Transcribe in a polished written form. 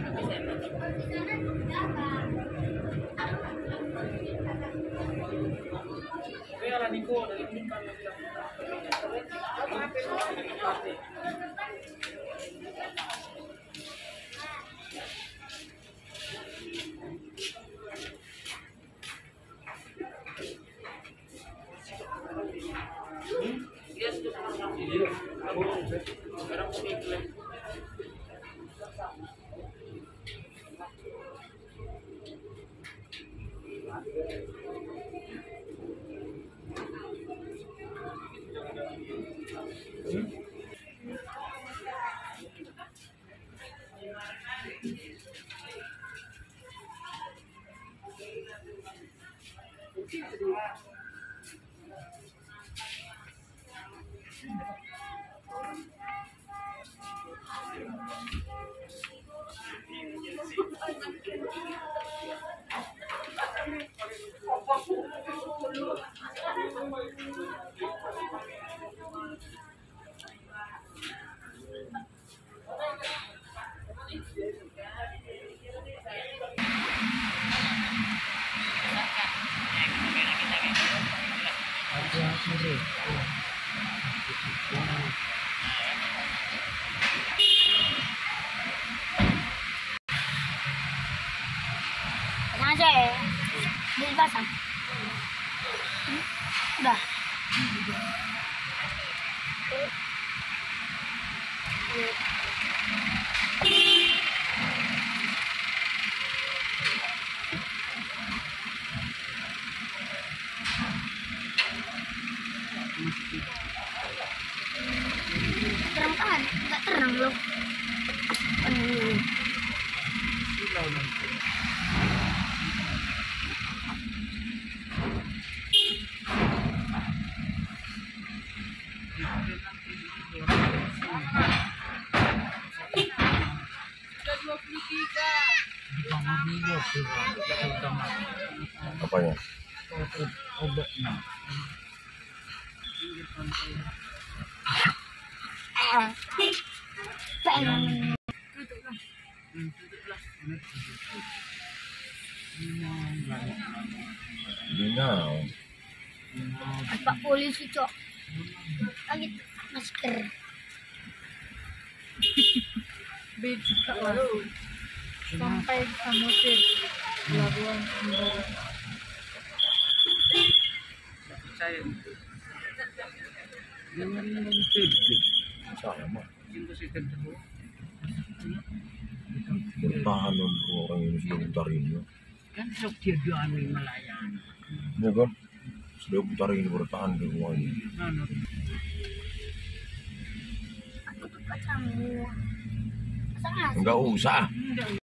aja ya, dipasang. Udah. Terang kan? Nggak terang loh. Apanya? Obatnya. Pak polisi cok, lagi masker. Bejika lah sampai Samosir Labuan Sembara. Saya Sama. Bertahan untuk orang ini sudah putar ini. kan sok dia doang melayani. Ya kan? Sudah putar ini bertahan di rumah ini. Aku tuh pacamu. Masa nggak? Enggak usah.